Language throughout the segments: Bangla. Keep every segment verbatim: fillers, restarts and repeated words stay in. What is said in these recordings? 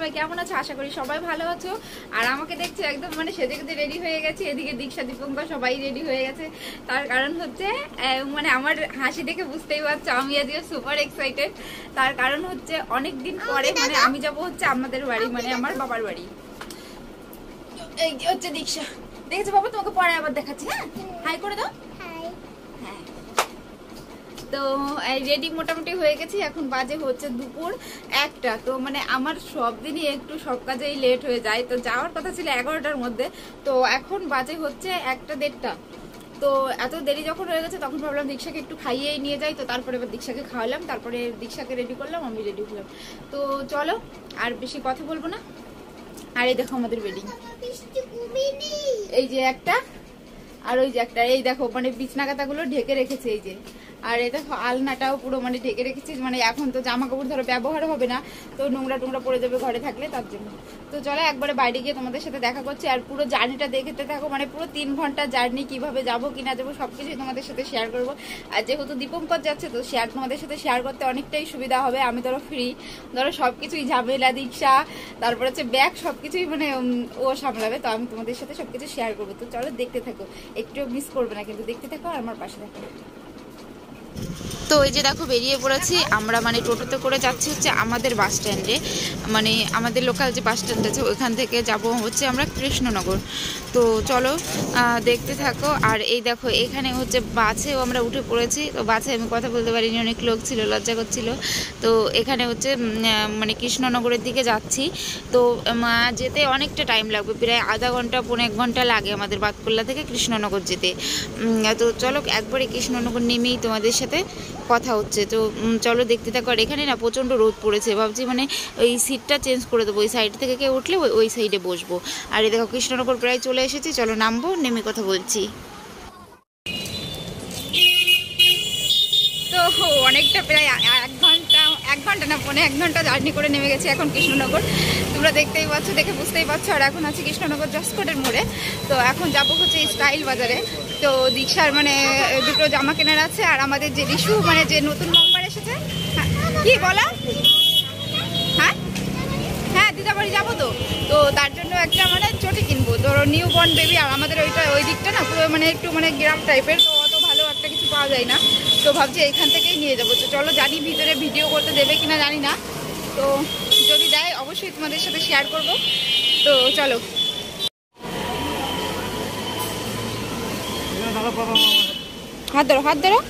সবাই কেমন আছো? আশা করি সবাই ভালো আছো। আর আমাকে দেখছো একদম মানে সেজে গুজে রেডি হয়ে গেছে। এদিকে দীক্ষা দীপঙ্কর সবাই রেডি হয়ে গেছে। তার কারণ হচ্ছে মানে আমার হাসি দেখে বুঝতেই পারছো আমি আজকে সুপার এক্সাইটেড। তার কারণ হচ্ছে অনেকদিন পরে মানে আমি যাবো হচ্ছে আমাদের বাড়ি, মানে আমার বাবার বাড়ি। এই হচ্ছে দীক্ষা, দেখেছো বাবা? তোমাকে পরে আবার দেখাচ্ছি। হ্যাঁ, হাই করে দাও। হ্যাঁ, তো রেডি মোটামুটি হয়ে গেছি। এখন বাজে হচ্ছে দুপুর একটা। তো মানে আমার সব দিনই একটু সব কাজেই লেট হয়ে যায়। তো যাওয়ার কথা ছিল এগারোটার মধ্যে, তো এখন বাজে হচ্ছে একটা দেড়টা। তো এত দেরি যখন হয়ে গেছে তখন ভাবলাম দীক্ষাকে একটু খাইয়েই নিয়ে যাই। তো তারপরে এবার দীক্ষাকে খাওয়ালাম, তারপরে দীক্ষাকে রেডি করলাম, আমি রেডি হলাম। তো চলো আর বেশি কথা বলবো না। আর এই দেখো আমাদের ওয়েডিং, এই যে একটা আর ওই যে একটা, এই দেখো মানে বিছনা কাঁথাগুলো ঢেকে রেখেছে এই যে। আর এই দেখো আলনাটাও পুরো মানে ঢেকে রেখেছি, মানে এখন তো জামা কাপড় ধরো ব্যবহার হবে না, তো নোংরা টোংরা পড়ে যাবে ঘরে থাকলে, তার জন্য। তো চলো একবারে বাইরে গিয়ে তোমাদের সাথে দেখা করছি। আর পুরো জার্নিটা দেখতে থাকো, মানে পুরো তিন ঘন্টা জার্নি, কিভাবে যাবো কিনা যাবো সবকিছুই তোমাদের সাথে শেয়ার করবো। আর যেহেতু দীপঙ্কর যাচ্ছে তো শেয়ার তোমাদের সাথে শেয়ার করতে অনেকটাই সুবিধা হবে। আমি ধরো ফ্রি, ধরো সবকিছুই ঝামেলা দীক্ষা, তারপরে হচ্ছে ব্যাগ সবকিছুই মানে ও সামলাবে। তো আমি তোমাদের সাথে সবকিছু শেয়ার করবো। তো চলো দেখতে থাকো, একটু মিস করবে না কিন্তু, দেখতে থাকো আর আমার পাশে থাকো। তো এই যে দেখো বেরিয়ে পড়েছি আমরা, মানে টোটোতে করে যাচ্ছি হচ্ছে আমাদের বাস স্ট্যান্ডে, মানে আমাদের লোকাল যে বাস স্ট্যান্ড আছে ওইখান থেকে যাব হচ্ছে আমরা কৃষ্ণনগর। তো চলো দেখতে থাকো। আর এই দেখো এখানে হচ্ছে বাসেও আমরা উঠে পড়েছি। তো বাসে আমি কথা বলতে পারিনি, অনেক লোক ছিল, লজ্জা করছিল। তো এখানে হচ্ছে মানে কৃষ্ণনগরের দিকে যাচ্ছি। তো যেতে অনেকটা টাইম লাগবে, প্রায় আধা ঘন্টা পৌনে এক ঘন্টা লাগে আমাদের বাতকুল্লা থেকে কৃষ্ণনগর যেতে। তো চলো একবারে কৃষ্ণনগর নেমেই তোমাদের সাথে কথা হচ্ছে। তো চলো দেখতে থাকো। আর এখানে না প্রচণ্ড রোদ পড়েছে, ভাবছি মানে ওই সিটটা চেঞ্জ করে দেবো, ওই সাইড থেকে কেউ উঠলে ওই ওই সাইডে বসবো। আর এই দেখো কৃষ্ণনগর প্রায় চলে এসেছি, চলো নামবো, নেমে কথা বলছি। তো অনেকটা প্রায় এক ঘন্টা এক ঘন্টা না পৌনে এক ঘন্টা জার্নি করে নেমে গেছি এখন কৃষ্ণনগর। তোমরা দেখতেই পাচ্ছ, দেখে বুঝতেই পারছো। আর এখন আছি কৃষ্ণনগর জসকোটের মোড়ে। তো এখন যাবো হচ্ছে স্টাইল বাজারে। তো দীক্ষার মানে দুটো জামা কেনার আছে। আর আমাদের যে রিশু মানে যে নতুন মেম্বার এসেছে, কি বলা, হ্যাঁ হ্যাঁ দিদাবাড়ি যাবো। তো তো তার জন্য একটা মানে চটি কিনবো, ধরো নিউ বর্ন বেবি। আর আমাদের ওইটা ওই দিকটা না পুরো মানে একটু মানে গ্রাম টাইপের, তো অত ভালো একটা কিছু পাওয়া যায় না। তো ভাবছি এইখান থেকেই নিয়ে যাবো। তো চলো, জানি ভিতরে ভিডিও করতে দেবে কিনা জানি না, তো যদি দেয় অবশ্যই তোমাদের সাথে শেয়ার করবো। তো চলো হাত ধরো, হাত ধরো।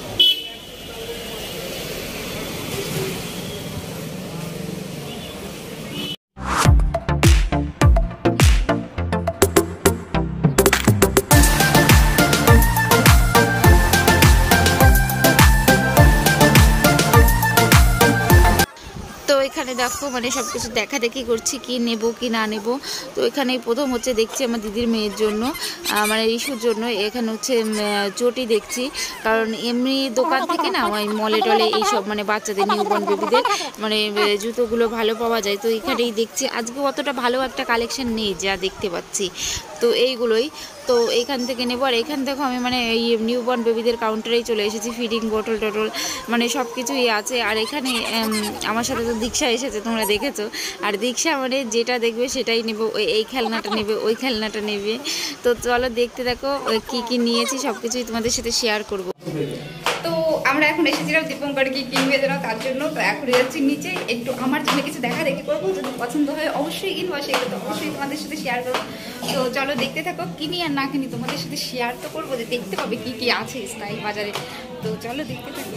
এখানে দেখো মানে সব কিছু দেখা দেখি করছি, কি নেব কি না নেব। তো এখানে প্রথম হচ্ছে দেখছি আমার দিদির মেয়ের জন্য, মানে রিশুর জন্য এখানে হচ্ছে চটি দেখছি। কারণ এমনি দোকান থেকে না ওই মলে টলে এইসব মানে বাচ্চাদের নিউবর্ন বেবিদের মানে জুতোগুলো ভালো পাওয়া যায়। তো এখানেই দেখছি, আজকে অতটা ভালো একটা কালেকশন নেই যা দেখতে পাচ্ছি, তো এইগুলোই। তো এইখান থেকে নেবো। আর এখান থেকে আমি মানে এই নিউবর্ন বেবিদের কাউন্টারেই চলে এসেছি, ফিডিং বোটল টোটল মানে সব কিছুই আছে। আর এখানে আমার সাথে তো দীক্ষা এসেছে, তোমরা দেখেছো। আর দীক্ষা মানে যেটা দেখবে সেটাই নেবো, ওই এই খেলনাটা নেবে, ওই খেলনাটা নেবে। তো চলো দেখতে দেখো কি কি নিয়েছি সব কিছুই তোমাদের সাথে শেয়ার করবো। তো আমরা এখন এসেছিলাম দীপঙ্কর কি কিনবে যেন, তার জন্য। তো এখন যাচ্ছি নিচে, একটু আমার জন্য কিছু দেখা দেখি করবো, যদি পছন্দ হয় অবশ্যই কিনবো, সেগুলো তো অবশ্যই তোমাদের সাথে শেয়ার করবো। তো চলো দেখতে থাকো, কিনি আর না কিনি তোমাদের সাথে শেয়ার তো করবো, যে দেখতে পাবে কি কি আছে স্টাইল বাজারে। তো চলো দেখতে থাকো।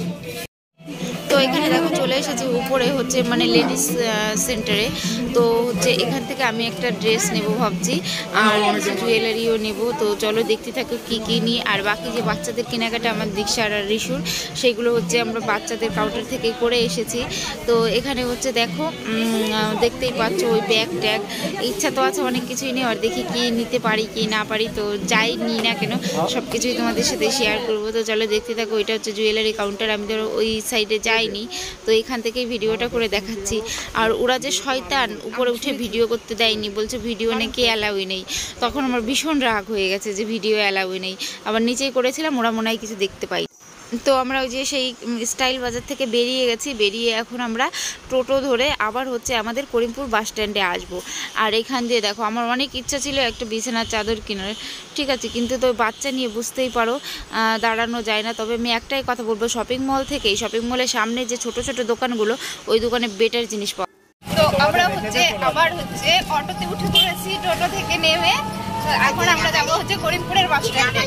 তো এখানে দেখো চলে এসেছি উপরে হচ্ছে মানে লেডিস সেন্টারে। তো হচ্ছে এখান থেকে আমি একটা ড্রেস নেব ভাবছি, আর জুয়েলারিও নেব। তো চলো দেখতে থাকো কী কী নিই। আর বাকি যে বাচ্চাদের কেনাকাটা আমার দীক্ষার আর রিশুর, সেগুলো হচ্ছে আমরা বাচ্চাদের কাউন্টার থেকে করে এসেছি। তো এখানে হচ্ছে দেখো দেখতেই পাচ্ছ ওই ব্যাগ ট্যাগ, ইচ্ছা তো আছে অনেক কিছুই নেই, আর দেখি কি নিতে পারি কি না পারি। তো যাই নিই না কেন সব কিছুই তোমাদের সাথে শেয়ার করবো। তো চলো দেখতে থাকো। ওইটা হচ্ছে জুয়েলারি কাউন্টার, আমি ধরো ওই সাইডে যাইনি, তো এখান থেকেই ভিডিওটা করে দেখাচ্ছি। আর ওরা যে শয়তান, উপরে উঠে ভিডিও করতে দেয়নি, বলছে ভিডিও নাকি অ্যালাউই নেই। তখন আমার ভীষণ রাগ হয়ে গেছে যে ভিডিও অ্যালাউই নেই। আবার নিচেই করেছিলাম, ওরা মনে হয় কিছু দেখতে পাই। তো আমরা ওই যে সেই স্টাইল বাজার থেকে বেরিয়ে গেছি, বেরিয়ে এখন আমরা টোটো ধরে আবার হচ্ছে আমাদের করিমপুর বাস স্ট্যান্ডে আসবো। আর এখান দিয়ে দেখো আমার অনেক ইচ্ছা ছিল একটা বিছানার চাদর কেনার, ঠিক আছে, কিন্তু তো বাচ্চা নিয়ে বুঝতেই পারো দাঁড়ানো যায় না। তবে আমি একটাই কথা বলবো, শপিং মল থেকেই শপিং মলের সামনে যে ছোট ছোট দোকানগুলো ওই দোকানে বেটার জিনিস পাওয়া। তো আমরা হচ্ছে আবার হচ্ছে অটোতে উঠে পড়েছি, টোটো থেকে নেমে এখন আমরা যাবো হচ্ছে করিমপুরের বাস স্ট্যান্ডে।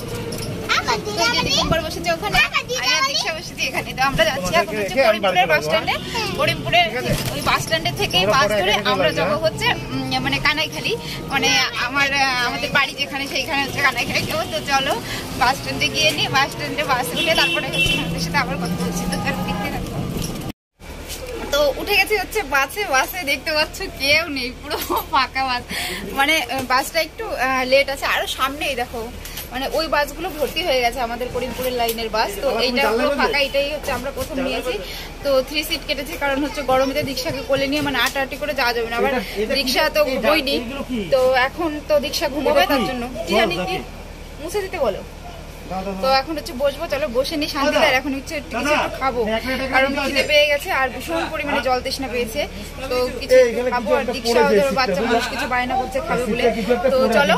বসেছে ওখানে, দীক্ষা বসেছি এখানে। তো আমরা যাচ্ছি এখন হচ্ছে করিমপুরের বাস স্ট্যান্ডে। করিমপুরের ওই বাস স্ট্যান্ডের থেকেই বাস ধরে আমরা যাবো হচ্ছে মানে কানাইখালি, মানে আমার আমাদের বাড়ি যেখানে সেইখানে হচ্ছে কানাইখালি যাবো। তো চলো বাস স্ট্যান্ডে গিয়ে নিই, বাস স্ট্যান্ডে বাস উঠে তারপরে হচ্ছে আমাদের সাথে আবার কথা বলছি। তো তার দেখতে থাকবো। তো উঠে গেছি হচ্ছে বাসে। বাসে দেখতে পাচ্ছ কেউ নেই, পুরো ফাঁকা বাস, মানে বাসটা একটু লেট আছে। আরো সামনেই দেখো মানে ওই বাসগুলো ভর্তি হয়ে গেছে আমাদের করিমপুরের লাইনের বাস। তো এইটা পুরো ফাঁকা, এটাই হচ্ছে আমরা প্রথম নিয়েছি। তো থ্রি সিট কেটেছি, কারণ হচ্ছে গরমেতে দীক্ষাকে কোলে নিয়ে মানে আট আটি করে যাওয়া যাবে না, আবার দীক্ষা তো ঘুমোয়নি। তো এখন তো দীক্ষা ঘুমোবে, তার জন্য কি জানি কি মুছে দিতে বলো। তো এখন হচ্ছে বসবো, চলো বসে নি শান্তিতে। আর এখন হচ্ছে কিছু একটু খাবো, কারণ খিদে পেয়ে গেছে আর ভীষণ পরিমাণে জল তৃষ্ণা পেয়েছে। তো কিছু খাবো, আর দীক্ষা ধরো বাচ্চা মানুষ কিছু বায়না করছে খাবে বলে। তো চলো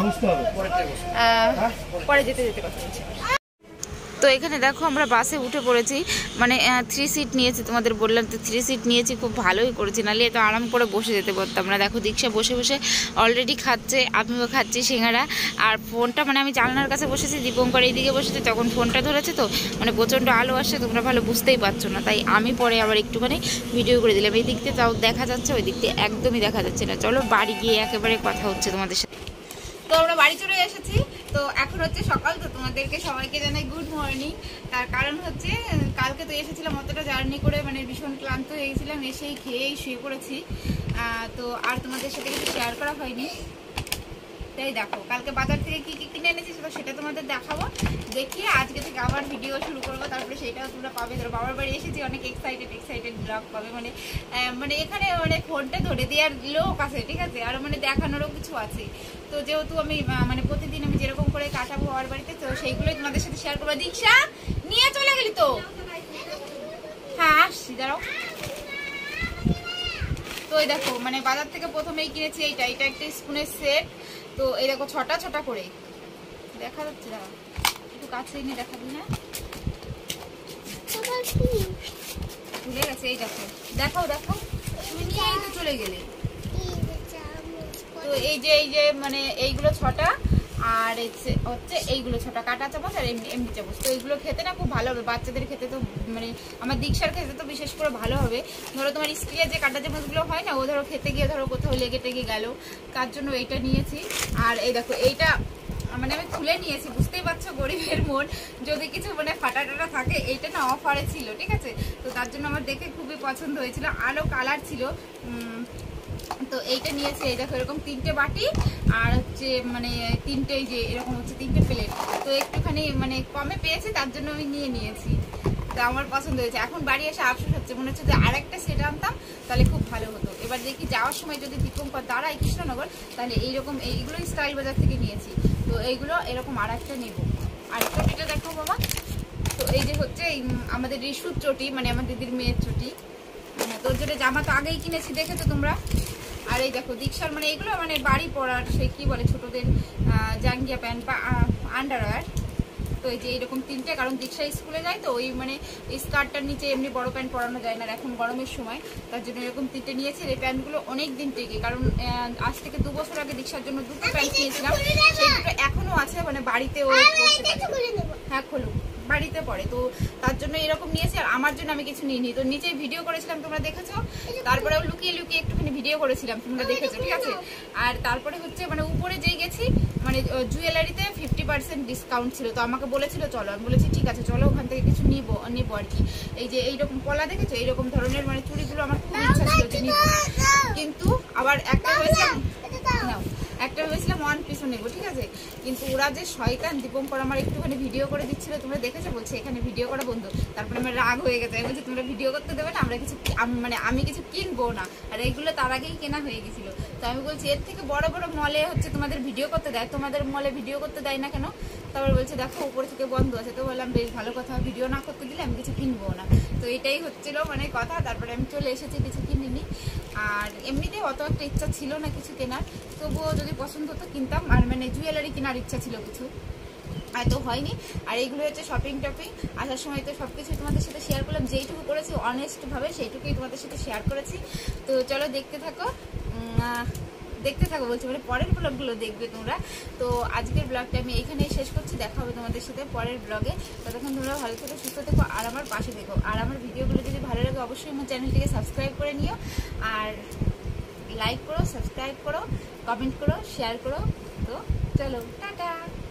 আহ পরে যেতে যেতে কথা বলছি। তো এখানে দেখো আমরা বাসে উঠে পড়েছি, মানে থ্রি সিট নিয়েছি, তোমাদের বললাম তো থ্রি সিট নিয়েছি, খুব ভালোই করেছি, নাহলে তো আরাম করে বসে যেতে পারতাম না। দেখো দীক্ষা বসে বসে অলরেডি খাচ্ছে, আমিও খাচ্ছি সিঙ্গারা। আর ফোনটা মানে আমি জানলার কাছে বসেছি, দীপঙ্কর এইদিকে বসেছে, তখন ফোনটা ধরেছে তো মানে প্রচণ্ড আলো আসছে, তোমরা ভালো বুঝতেই পারছো না, তাই আমি পরে আবার একটুখানি ভিডিও করে দিলাম। এই দিক দিয়ে তাও দেখা যাচ্ছে, ওই দিক দিয়ে একদমই দেখা যাচ্ছে না। চলো বাড়ি গিয়ে একেবারে কথা হচ্ছে তোমাদের সাথে। তো আমরা বাড়ি চলে এসেছি। তো এখন হচ্ছে সকাল, তো তোমাদেরকে সবাইকে জানাই গুড মর্নিং। তার কারণ হচ্ছে কালকে তো এসেছিলাম অতটা জার্নি করে, মানে ভীষণ ক্লান্ত হয়ে গেছিলাম, এসেই খেয়েই শুয়ে পড়েছি। তো আর তোমাদের সাথে কিছু শেয়ার করা হয়নি। তাই দেখো কালকে বাজার থেকে কি কি কিনে এনেছি সেটা তোমাদের দেখাবো, দেখিয়ে আজকে থেকে আবার ভিডিও শুরু করবো, তারপরে সেটাও তোমরা পাবে। ধরো বাবার বাড়ি এসেছি, অনেক এক্সাইটেড এক্সাইটেড ব্লগ পাবে, মানে মানে এখানে মানে ফোনটা ধরে দেওয়ার লোক আছে, ঠিক আছে, আর মানে দেখানোরও কিছু আছে। তো যেহেতু আমি মানে প্রতিদিন আমি যেরকম করে কাটাবো বাবার বাড়িতে, তো সেইগুলোই তোমাদের সাথে শেয়ার করবো। দীক্ষা নিয়ে চলে গেলি তো? হ্যাঁ আসছি, দাঁড়াও। তো এই দেখো মানে বাজার থেকে প্রথমেই কিনেছি এইটা, এটা একটা স্পুনের সেট। তো এই দেখো ছটা ছটা করে দেখা যাচ্ছে, দাঁড়া একটু কাছে নিয়ে দেখাবি। হ্যাঁ ভুলে গেছে, এই দেখো, দেখাও দেখাও, তুমি নিয়েই তো চলে গেলে। তো এই যে এই যে মানে এইগুলো ছটা, আর হচ্ছে এইগুলো ছটা কাটা চামচ আর এমনি এমনি চামচ। তো এইগুলো খেতে না খুব ভালো হবে, বাচ্চাদের খেতে তো মানে আমার দীক্ষার খেতে তো বিশেষ করে ভালো হবে। ধরো তোমার স্টিলের যে কাটা চামচগুলো হয় না, ও ধরো খেতে গিয়ে ধরো কোথাও লেগে টেগে গেল, তার জন্য এইটা নিয়েছি। আর এই দেখো এইটা মানে আমি খুলে নিয়েছি, বুঝতেই পারছো গরিবের মন, যদি কিছু মানে ফাটা টাটা থাকে। এইটা না অফারে ছিল, ঠিক আছে, তো তার জন্য আমার দেখে খুবই পছন্দ হয়েছিল, আলো কালার ছিল। তো এইটা নিয়েছি। এই দেখো এরকম তিনটে বাটি আর হচ্ছে মানে তিনটে যে এরকম হচ্ছে তিনটে প্লেট। তো একটুখানি মানে কমে পেয়েছি, তার জন্য আমি নিয়ে নিয়েছি। তো আমার পছন্দ হয়েছে। এখন বাড়ি এসে আফসোস হচ্ছে, মনে হচ্ছে যে আর একটা সেট আনতাম তাহলে খুব ভালো হতো। এবার দেখি যাওয়ার সময় যদি দীপঙ্কর দাঁড়ায় কৃষ্ণনগর, তাহলে এইরকম এইগুলো স্টাইল বাজার থেকে নিয়েছি। তো এইগুলো এরকম আর একটা নেবো। আর চটিটা দেখো বাবা, তো এই যে হচ্ছে আমাদের রিসুর চটি, মানে আমার দিদির মেয়ের চটি। তোর জন্য জামা তো আগেই কিনেছি, দেখেছো তোমরা। আর এই দেখো দীক্ষার মানে এগুলো মানে বাড়ি পরার সে কি বলে ছোটদের জাঙ্গিয়া প্যান্ট বা আন্ডারওয়্যার। তো এই যে এইরকম তিনটে, কারণ দীক্ষা স্কুলে যায় তো ওই মানে স্কার্টটার নিচে এমনি বড় প্যান্ট পরানো যায় না এখন গরমের সময়, তার জন্য এরকম তিনটে নিয়েছি। এই প্যান্টগুলো অনেক দিন থেকে, কারণ আজ থেকে দু বছর আগে দীক্ষার জন্য দুটো প্যান্ট নিয়েছিলাম, সেই দুটো এখনো আছে, মানে বাড়িতেও হ্যাঁ খোলো বাড়িতে পড়ে, তো তার জন্য এরকম নিয়েছি। আর আমার জন্য আমি কিছু নিইনি, তো নিচে ভিডিও করেছিলাম তোমরা দেখেছো, তারপরেও লুকিয়ে লুকিয়ে একটুখানি ভিডিও করেছিলাম তোমরা দেখেছো, ঠিক আছে। আর তারপরে হচ্ছে মানে উপরে যেই গেছি মানে জুয়েলারিতে ফিফটি পার্সেন্ট ডিসকাউন্ট ছিল, তো আমাকে বলেছিল চলো, আমি বলেছি ঠিক আছে চলো ওখান থেকে কিছু নিবো নিবো আর কি। এই যে এইরকম পলা দেখেছো, এইরকম ধরনের মানে চুড়িগুলো আমার খুব ইচ্ছা ছিল যে নিবো, কিন্তু আবার একটা হয়েছে নাও একটা ভেবেছিলাম ওয়ান পিসও নেবো, ঠিক আছে, কিন্তু ওরা যে শয়তান দীপঙ্কর আমার একটুখানি ভিডিও করে দিচ্ছিল, তোমরা দেখেছো, বলছে এখানে ভিডিও করা বন্ধু। তারপরে আমার রাগ হয়ে গেছে, আমি বলছি তোমরা ভিডিও করতে দেবে না, আমরা কিছু মানে আমি কিছু কিনবো না। আর এইগুলো তার আগেই কেনা হয়ে গেছিলো, তো আমি বলছি এর থেকে বড় বড় মলে হচ্ছে তোমাদের ভিডিও করতে দেয়, তোমাদের মলে ভিডিও করতে দেয় না কেন? তারপর বলছে দেখো উপর থেকে বন্ধ আছে। তো বললাম বেশ ভালো কথা, ভিডিও না করতে দিলে আমি কিছু কিনবো না। তো এটাই হচ্ছিল মানে কথা। তারপরে আমি চলে এসেছি, কিছু কিনিনি। আর এমনিতে অত একটা ইচ্ছা ছিল না কিছু কেনার, তবুও যদি পছন্দ হতো কিনতাম। আর মানে জুয়েলারি কেনার ইচ্ছা ছিল কিছু, আর তো হয়নি। আর এইগুলো হচ্ছে শপিং টপিং। আসার সময় তো সব কিছু তোমাদের সাথে শেয়ার করলাম, যেইটুকু করেছি অনেস্টভাবে সেইটুকুই তোমাদের সাথে শেয়ার করেছি। তো চলো দেখতে থাকো, দেখতে থাকো বলছি মানে পরের ব্লগগুলো দেখবে তোমরা। তো আজকের ব্লগটা আমি এইখানেই শেষ করছি, দেখা হবে তোমাদের সাথে পরের ব্লগে। ততক্ষণ তোমরা ভালো থেকো, সুস্থ থেকো, আর আমার পাশে থেকো। আর আমার ভিডিওগুলো যদি ভালো লাগে অবশ্যই আমার চ্যানেলটিকে সাবস্ক্রাইব করে নিও, আর লাইক করো, সাবস্ক্রাইব করো, কমেন্ট করো, শেয়ার করো। তো চলো টাটা।